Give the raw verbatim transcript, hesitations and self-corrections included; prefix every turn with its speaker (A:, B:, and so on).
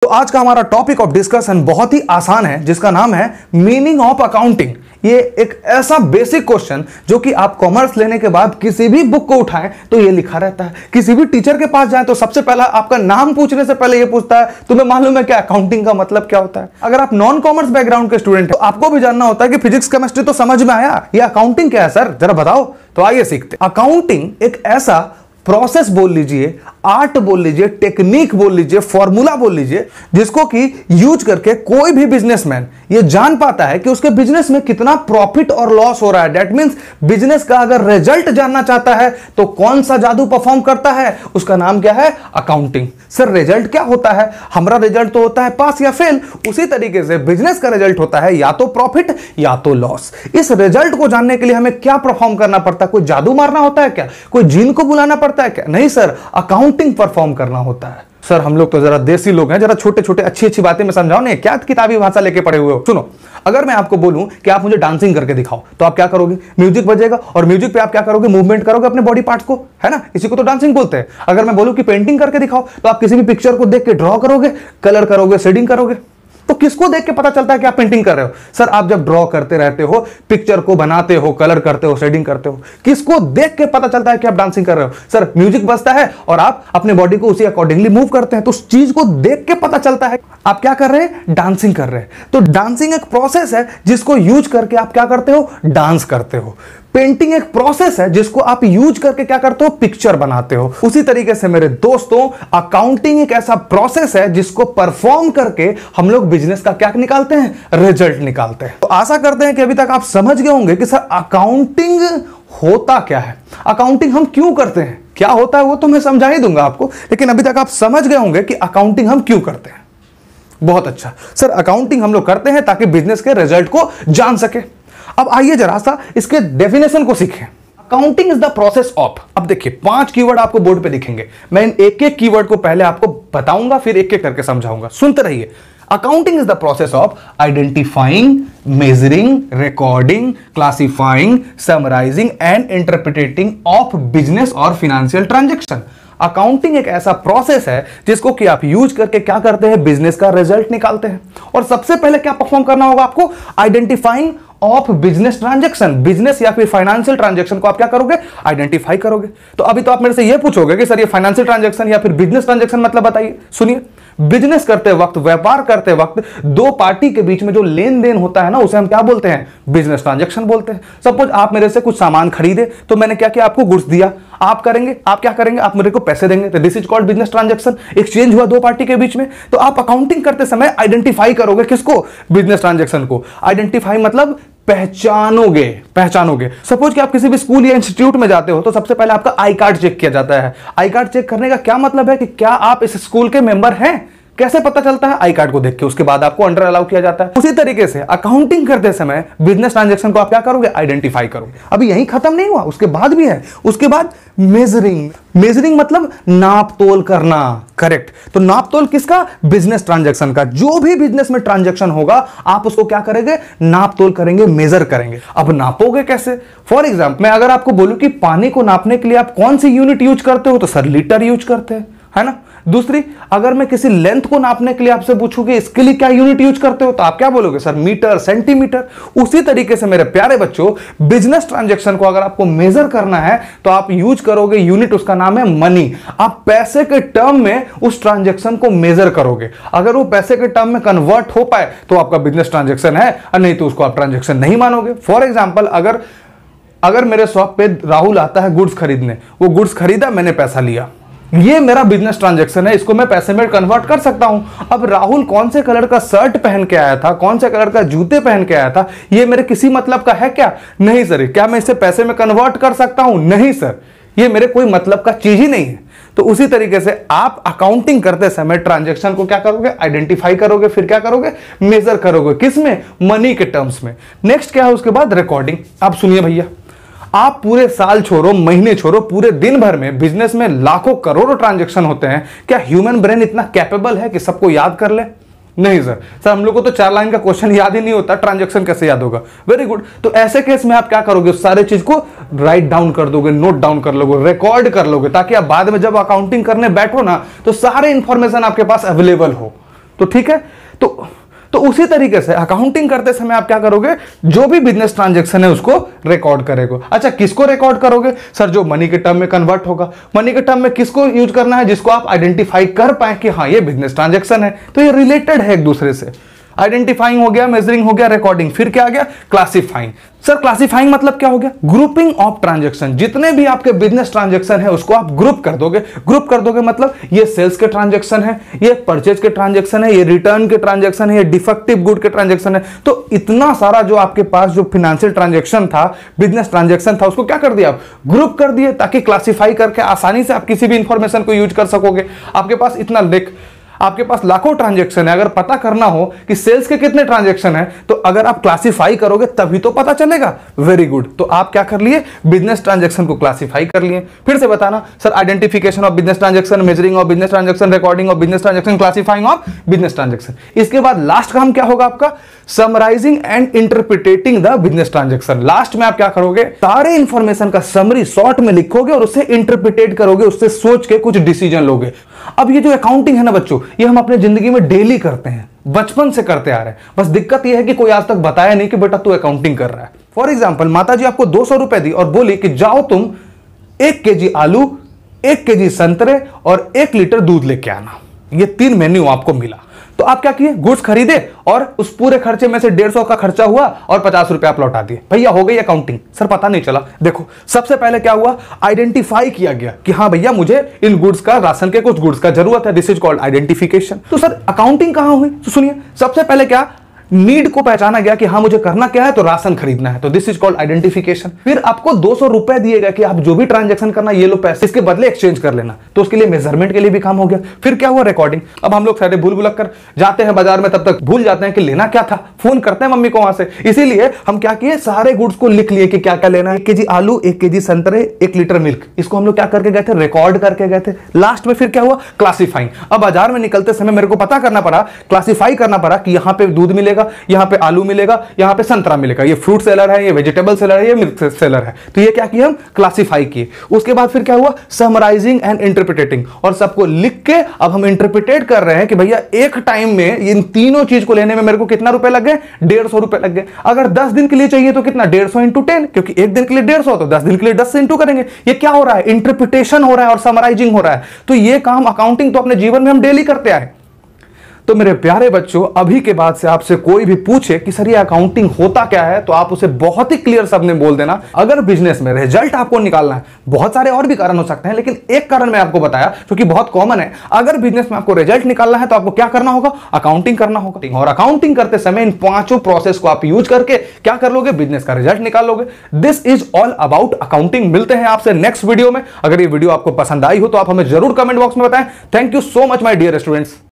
A: आज का हमारा टॉपिक ऑफ डिस्कशन बहुत ही आसान है, जिसका नाम है मीनिंग ऑफ अकाउंटिंग। ये एक ऐसा बेसिक क्वेश्चन जो कि आप कॉमर्स लेने के बाद किसी भी बुक को उठाएं तो ये लिखा रहता है। किसी भी टीचर के पास जाएं तो सबसे पहला आपका नाम पूछने से पहले ये पूछता है तुम्हें मालूम है क्या अकाउंटिंग का मतलब क्या होता है। अगर आप नॉन कॉमर्स बैकग्राउंड के स्टूडेंट हो तो आपको भी जानना होता है कि फिजिक्स केमिस्ट्री तो समझ में आया, ये अकाउंटिंग क्या है सर जरा बताओ। तो आइए सीखते। अकाउंटिंग एक ऐसा प्रोसेस बोल लीजिए, आर्ट बोल लीजिए, टेक्निक बोल लीजिए, फॉर्मूला बोल लीजिए, जिसको कि यूज करके कोई भी बिजनेसमैन ये जान पाता है कि उसके बिजनेस में कितना प्रॉफिट और लॉस हो रहा है। दैट मींस बिजनेस का अगर रिजल्ट जानना चाहता है तो कौन सा जादू परफॉर्म करता है, उसका नाम क्या है, अकाउंटिंग। सर रिजल्ट क्या होता है? हमारा रिजल्ट तो होता है पास या फेल, उसी तरीके से बिजनेस का रिजल्ट होता है या तो प्रॉफिट या तो लॉस। इस रिजल्ट को जानने के लिए हमें क्या परफॉर्म करना पड़ता है? कोई जादू मारना होता है क्या? कोई जीन को बुलाना पड़ता है क्या? नहीं सर, अकाउंटिंग परफॉर्म करना होता है। सर हम लोग तो जरा देसी लोग हैं, जरा छोटे छोटे अच्छी अच्छी बातें में समझाओ ना, क्या किताबी भाषा लेके पढ़े हुए हो। सुनो, अगर मैं आपको बोलूं कि आप मुझे डांसिंग करके दिखाओ तो आप क्या करोगे? म्यूजिक बजेगा और म्यूजिक पे आप क्या करोगे? मूवमेंट करोगे अपने बॉडी पार्ट्स को, है ना, इसी को तो डांसिंग बोलते हैं। अगर मैं बोलूं कि पेंटिंग करके दिखाओ तो आप किसी भी पिक्चर को देख के ड्रॉ करोगे, कलर करोगे, शेडिंग करोगे। तो किसको देख के पता चलता है कि आप पेंटिंग कर रहे हो? सर आप जब ड्रॉ करते रहते हो, पिक्चर को बनाते हो, कलर करते हो, शेडिंग करते हो, किसको देख के पता चलता है कि आप डांसिंग कर रहे हो? सर म्यूजिक बजता है और आप अपने बॉडी को उसी अकॉर्डिंगली मूव करते हैं, तो उस चीज को देख के पता चलता है आप क्या कर रहे हैं, डांसिंग कर रहे हैं। तो डांसिंग एक प्रोसेस है जिसको यूज करके आप क्या करते हो, डांस करते हो। पेंटिंग एक प्रोसेस है जिसको आप यूज करके क्या करते हो, पिक्चर बनाते हो। उसी तरीके से मेरे दोस्तों, अकाउंटिंग एक ऐसा प्रोसेस है जिसको परफॉर्म करके हम लोग बिजनेस का क्या निकालते हैं, रिजल्ट निकालते हैं। तो आशा करते हैं कि अभी तक आप समझ गए होंगे कि सर अकाउंटिंग होता क्या है, अकाउंटिंग हम क्यों करते हैं। क्या होता है वो तो मैं समझा ही दूंगा आपको, लेकिन अभी तक आप समझ गए होंगे कि अकाउंटिंग हम क्यों करते हैं। बहुत अच्छा सर, अकाउंटिंग हम लोग करते हैं ताकि बिजनेस के रिजल्ट को जान सके। अब आइए जरा सा इसके डेफिनेशन को सीखें। Accounting is the process of, अब देखिए पांच कीवर्ड आपको बोर्ड पे दिखेंगे, मैं इन एक एक कीवर्ड को पहले आपको बताऊंगा फिर एक एक करके समझाऊंगा, सुनते रहिए। Accounting is the process of identifying, measuring, recording, classifying, summarizing and interpreting of business और फाइनेंशियल ट्रांजैक्शन। अकाउंटिंग एक ऐसा प्रोसेस है जिसको कि आप यूज करके क्या करते हैं, बिजनेस का रिजल्ट निकालते हैं। और सबसे पहले क्या परफॉर्म करना होगा आपको, identifying of business transaction, business या फिर फाइनेंशियल ट्रांजैक्शन को आप क्या करोगे, आइडेंटिफाई करोगे। तो अभी तो आप मेरे से ये पूछोगे कि सर ये फाइनेंशियल ट्रांजैक्शन या फिर बिजनेस ट्रांजैक्शन मतलब बताइए। सुनिए, बिजनेस करते वक्त, व्यापार करते वक्त दो पार्टी के बीच में जो लेन देन होता है ना, उसे हम क्या बोलते हैं, बिजनेस ट्रांजैक्शन बोलते हैं। सपोज आप मेरे से कुछ सामान खरीदे तो मैंने क्या किया, आपको गुड्स दिया, आप करेंगे, आप क्या करेंगे, आप मेरे को पैसे देंगे, तो this is called business transaction. Exchange हुआ दो पार्टी के बीच में, तो आप अकाउंटिंग करते समय आइडेंटिफाई करोगे किसको, बिजनेस ट्रांजैक्शन को। आइडेंटिफाई मतलब पहचानोगे, पहचानोगे। सपोज कि आप किसी भी स्कूल या इंस्टीट्यूट में जाते हो तो सबसे पहले आपका आई कार्ड चेक किया जाता है। आई कार्ड चेक करने का क्या मतलब है कि क्या आप इस स्कूल के मेंबर हैं, कैसे पता चलता है, आई कार्ड को देख के, उसके बाद आपको अंडर अलाउ किया जाता है। उसी तरीके से अकाउंटिंग करते समय बिजनेस ट्रांजैक्शन को आप क्या करोगे, आइडेंटिफाई करोगे। अभी यही खत्म नहीं हुआ, उसके बाद भी है। उसके बाद मेजरिंग, मेजरिंग मतलब नाप तोल करना, करेक्ट। तो नाप तोल किसका, बिजनेस ट्रांजैक्शन का। जो भी बिजनेस में ट्रांजैक्शन होगा आप उसको क्या करेंगे, नाप तोल करेंगे, मेजर करेंगे। अब नापोगे कैसे? फॉर एग्जाम्पल मैं अगर आपको बोलूं कि पानी को नापने के लिए आप कौन सी यूनिट यूज करते हो, तो सर लीटर यूज करते हैं, है ना। दूसरी, अगर मैं किसी लेंथ को नापने के लिए आपसे पूछूं कि इसके लिए क्या यूनिट यूज करते हो, तो आप क्या बोलोगे, सर मीटर, सेंटीमीटर। उसी तरीके से मेरे प्यारे बच्चों, बिजनेस ट्रांजैक्शन को अगर आपको मेजर करना है तो आप यूज करोगे यूनिट, उसका नाम है मनी। आप पैसे के टर्म में उस ट्रांजैक्शन को मेजर करोगे। अगर वो पैसे के टर्म में कन्वर्ट हो पाए तो आपका बिजनेस ट्रांजैक्शन है, और नहीं तो उसको आप ट्रांजैक्शन नहीं मानोगे। फॉर एग्जाम्पल, अगर अगर मेरे शॉप पे राहुल आता है गुड्स खरीदने, वो गुड्स खरीदा, मैंने पैसा लिया, ये मेरा बिजनेस ट्रांजैक्शन है, इसको मैं पैसे में कन्वर्ट कर सकता हूं। अब राहुल कौन से कलर का शर्ट पहन के आया था, कौन से कलर का जूते पहन के आया था, ये मेरे किसी मतलब का है क्या? नहीं सर। क्या मैं इसे पैसे में कन्वर्ट कर सकता हूं? नहीं सर, ये मेरे कोई मतलब का चीज ही नहीं है। तो उसी तरीके से आप अकाउंटिंग करते समय ट्रांजैक्शन को क्या करोगे, आइडेंटिफाई करोगे, फिर क्या करोगे, मेजर करोगे। किसमें, मनी के टर्म्स में। नेक्स्ट क्या है उसके बाद, रिकॉर्डिंग। अब सुनिए भैया, आप पूरे साल छोड़ो, महीने छोड़ो, पूरे दिन भर में बिजनेस में लाखों करोड़ों ट्रांजैक्शन होते हैं। क्या ह्यूमन ब्रेन इतना कैपेबल है कि सबको याद कर ले? नहीं सर। सर हम लोग को तो चार लाइन का क्वेश्चन याद ही नहीं होता, ट्रांजैक्शन कैसे याद होगा? Very good. तो ऐसे केस में आप क्या करोगे, सारे चीज को राइट डाउन कर दोगे, नोट डाउन कर लोगे, रिकॉर्ड कर लोगे, ताकि आप बाद में जब अकाउंटिंग करने बैठो ना तो सारे इंफॉर्मेशन आपके पास अवेलेबल हो। तो ठीक है, तो तो उसी तरीके से अकाउंटिंग करते समय आप क्या करोगे, जो भी बिजनेस ट्रांजैक्शन है उसको रिकॉर्ड करेगा। अच्छा, किसको रिकॉर्ड करोगे सर? जो मनी के टर्म में कन्वर्ट होगा। मनी के टर्म में किसको यूज करना है? जिसको आप आइडेंटिफाई कर पाए कि हाँ ये बिजनेस ट्रांजैक्शन है। तो ये रिलेटेड है एक दूसरे से। आइडेंटिफाइंग हो गया, मेजरिंग हो गया, रिकॉर्डिंग, फिर क्या आ गया? क्लासिफाइंग। सर क्लासिफाइंग मतलब क्या हो गया? Grouping of transaction. जितने भी आपके बिजनेस ट्रांजैक्शन है उसको आप ग्रुप कर दोगे। ग्रुप कर दोगे मतलब ये सेल्स के ट्रांजैक्शन है, ये परचेज के ट्रांजैक्शन है, ये रिटर्न के ट्रांजैक्शन है, ये डिफेक्टिव गुड के ट्रांजैक्शन है। तो इतना सारा जो आपके पास जो फाइनेंशियल ट्रांजैक्शन था, बिजनेस ट्रांजैक्शन था, उसको क्या कर दिया आप? ग्रुप कर दिए, ताकि क्लासिफाई करके आसानी से आप किसी भी इंफॉर्मेशन को यूज कर सकोगे। आपके पास इतना देख आपके पास लाखों ट्रांजैक्शन है, अगर पता करना हो कि सेल्स के कितने ट्रांजैक्शन है, तो अगर आप क्लासिफाई करोगे तभी तो पता चलेगा। Very good. तो आप क्या कर लिए? बिजनेस ट्रांजैक्शन को क्लासिफाई कर लिए। फिर से बताना sir, identification of business transaction, measuring of business transaction, recording of business transaction, classifying of business transaction. इसके बाद लास्ट काम क्या होगा आपका? Summarising and interpreting the business transaction. Last में आप क्या करोगे? सारे इंफॉर्मेशन का समरी शॉर्ट में लिखोगे और उससे इंटरप्रिटेट करोगे, उससे सोच के कुछ डिसीजन लोगे। अब ये जो अकाउंटिंग है ना बच्चों, ये हम अपने जिंदगी में डेली करते हैं, बचपन से करते आ रहे हैं। बस दिक्कत यह है कि कोई आज तक बताया नहीं कि बेटा तू अकाउंटिंग कर रहा है। फॉर एग्जाम्पल, माता जी आपको दो सौ रुपए दी और बोली कि जाओ तुम एक केजी आलू, एक केजी संतरे और एक लीटर दूध लेके आना। ये तीन मेन्यू आपको मिला। तो आप क्या किए? गुड्स खरीदे और उस पूरे खर्चे में से डेढ़ सौ का खर्चा हुआ और पचास रुपए आप लौटा दिए। भैया हो गई अकाउंटिंग। सर पता नहीं चला। देखो, सबसे पहले क्या हुआ? आइडेंटिफाई किया गया कि हाँ भैया मुझे इन गुड्स का, राशन के कुछ गुड्स का जरूरत है। This is called identification. तो सर अकाउंटिंग कहां हुई? तो सुनिए, सबसे पहले क्या? नीड को पहचाना गया कि हाँ मुझे करना क्या है, तो राशन खरीदना है, तो दिस इज कॉल्ड आइडेंटिफिकेशन। फिर आपको दो सौ रुपए दिए गए कि आप जो भी ट्रांजैक्शन करना, ये लो पैसे, इसके बदले एक्सचेंज कर लेना, तो उसके लिए मेजरमेंट के लिए भी काम हो गया। फिर क्या हुआ? रिकॉर्डिंग। अब हम लोग सारे भूल भुलक कर जाते हैं बाजार में, तब तक भूल जाते हैं कि लेना क्या था, फोन करते हैं मम्मी को वहां से। इसीलिए हम क्या किए? सारे गुड्स को लिख लिए कि क्या क्या लेना है। एक केजी आलू, एक केजी संतरे, एक लीटर मिल्क, इसको हम लोग क्या करके गए थे? रिकॉर्ड करके गए थे। लास्ट में फिर क्या हुआ? क्लासिफाइंग। अब बाजार में निकलते समय मेरे को पता करना पड़ा, क्लासिफाई करना पड़ा कि यहां पे दूध मिलेगा, यहां पे आलू मिलेगा, यहां पे संतरा मिलेगा, ये फ्रूट सेलर है, ये वेजिटेबल सेलर है, ये मिल्क सेलर है। तो ये क्या किया? हम क्लासिफाई किए। उसके बाद फिर क्या हुआ? Summarising and interpreting. और सबको लिख के अब हम इंटरप्रिटेट कर रहे हैं कि भैया एक टाइम में इन तीनों चीज को लेने में मेरे को कितना रुपए लग गए? डेढ़ सौ रुपए लग गए। अगर दस दिन के लिए चाहिए तो कितना? डेढ़ सौ इंटू टेन, क्योंकि एक दिन के लिए डेढ़ सौ, तो दस दिन के लिए दस से इंटू करेंगे। ये क्या हो रहा है? इंटरप्रिटेशन हो रहा है और समराइजिंग हो रहा है। तो ये काम अकाउंटिंग तो अपने जीवन में हम डेली करते आए। तो मेरे प्यारे बच्चों, अभी के बाद से आपसे कोई भी पूछे कि सर ये अकाउंटिंग होता क्या है, तो आप उसे बहुत ही क्लियर शब्द में बोल देना। अगर बिजनेस में रिजल्ट आपको निकालना है, बहुत सारे और भी कारण हो सकते हैं, लेकिन एक कारण मैं आपको बताया जो कि बहुत कॉमन है। अगर बिजनेस में आपको रिजल्ट निकालना है तो आपको क्या करना होगा? अकाउंटिंग करना होगा। और अकाउंटिंग करते समय इन पांचों प्रोसेस को आप यूज करके क्या कर लोगे? बिजनेस का रिजल्ट निकाल लोगे। This is all about accounting. मिलते हैं आपसे नेक्स्ट वीडियो में। अगर ये वीडियो आपको पसंद आई हो तो आप हमें जरूर कमेंट बॉक्स में बताएं। Thank you so much my dear students.